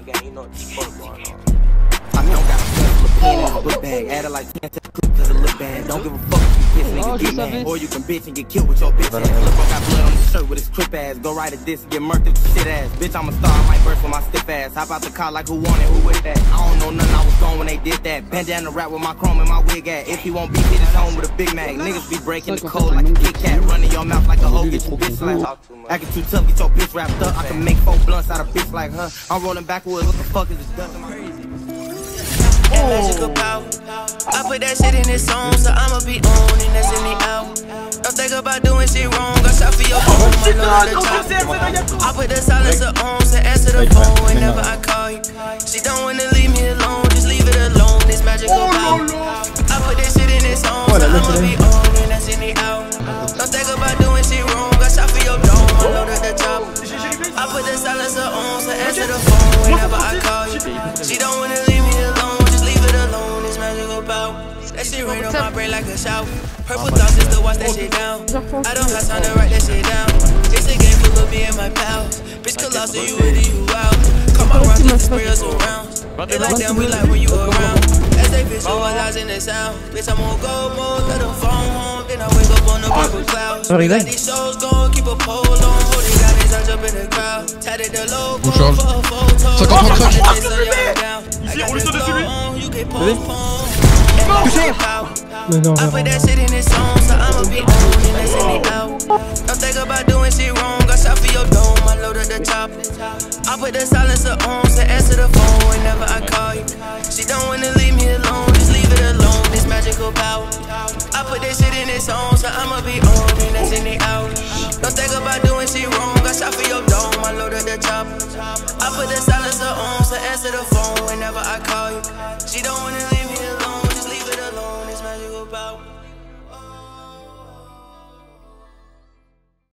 gang, you know what the fuck going on. I don't got a pen in a book bag. Add it like 10 to the clip cause it look bad. Don't give a fuck if you piss, nigga, get mad. Or you can bitch and get killed with your bitch ass. Look, bro got blood on his shirt with his crip ass. Go right at this and get murked with your shit ass. Bitch, I'm a star, I might burst with my stiff ass. Hop out the car like who want it, who with that? I don't know nothing, I was gone when they did that. Bandana rap with my chrome and my wig at. If he won't beat, hit his home with a Big Mac. Niggas be breaking the code like a Kit Kat. Running your mouth like a hoe, get your bitch slapped. Acting too tough, get your bitch wrapped up. I can make 4 blunts out of bitch like her. I'm rolling backwards, what the fuck is this dust? That magical power. I put that shit in this song, so I'ma be on and that's in the out. Don't think about doing shit wrong, I shot for your phone, I know the top. I put the silencer on, so answer the phone whenever I call you. She don't wanna leave me alone, just leave it alone, this magical power. I put that shit in this song, so I'ma be on and that's in the out. Don't think about doing shit wrong, I shot for your dome, I know the top. I put the silencer on, so answer the phone whenever I call you. She don't wanna leave me alone, alone, this magical power. That shit rain on my brain like a shower. Purple thoughts just to watch that shit down. I don't have time to write that shit down. It's a game full of me and my pals. Bitch, colossal, you with you out. Come on, rock to spray us around. They like them, we like when you around. As they visualizing the sound. Bitch, I'm on go mode, let them phone home. Then I wake up on the purple clouds. Got these shows going, keep a pole on. Holding got these eyes up in the crowd. Tatted the logo for a photo. Ici, on est au-dessus lui. I put that shit in this song, so I'ma be on and that's in the out. Don't think about doing shit wrong, I shot for your dome, I loaded the top. I put the silencer on, so answer the phone whenever I call you. She don't wanna leave me alone, just leave it alone, this magical power. I put that shit in this song, so I'ma be on and that's in the out. Don't think about doing shit wrong, I shot for your dome, I loaded the top. I put the silencer on, so answer the phone whenever I call you. She don't wanna leave me alone, just leave it alone, this magical power.